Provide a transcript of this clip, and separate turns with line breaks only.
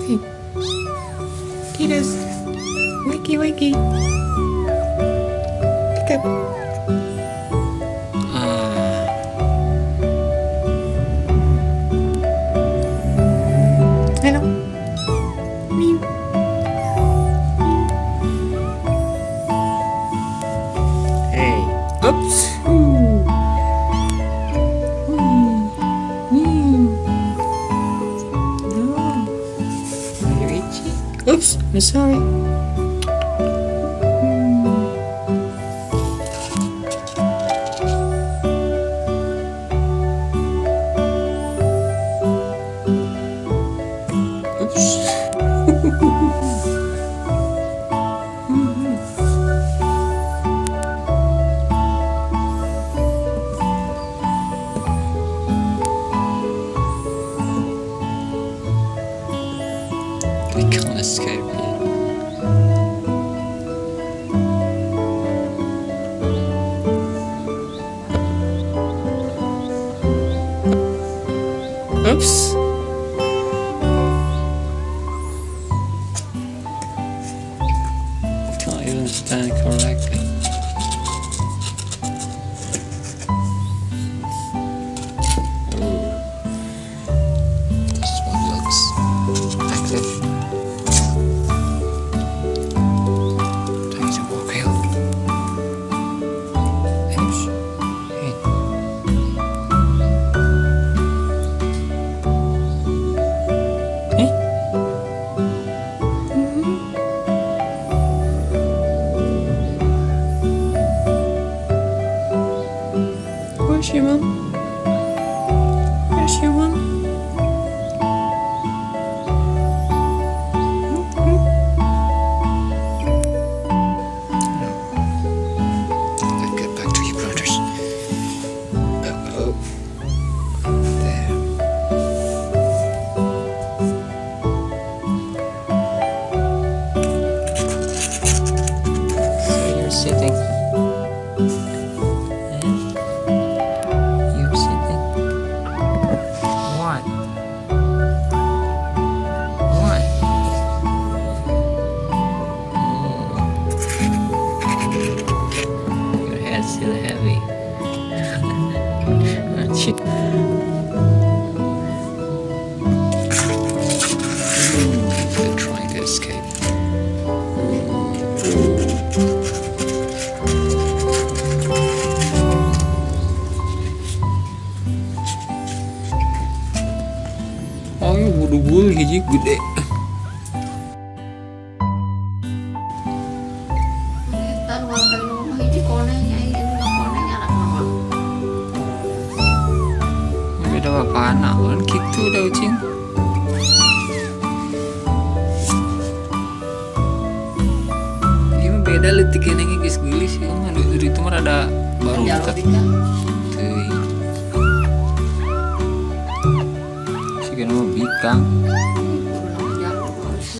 Hey, Kittens, wakey wakey. Wake up. Hello. Meow. Hey. Oops. Oops, I'm sorry. We can't escape it. Oops. Can't even stand correctly. This one looks active. Time to walk out. Oops. Hey. Hey. Where's your mom? Where's your mom? Let's get back to your brothers. Uh-oh. There. So you're sitting. You're sitting. What? What? Your head's still heavy. Aren't you? They're trying to escape. Oh, ini bulu-bulu hiji gede.
Tan wal kali rumah hiji konenya ieu konenya anak mama.
Beda apa anak kan gitu dah ucing. Ini mah beda letik ini geus geulis ya. Di itu mah ada baru
Ya
buka.
logika.
Teuing. Si kana mah bikang.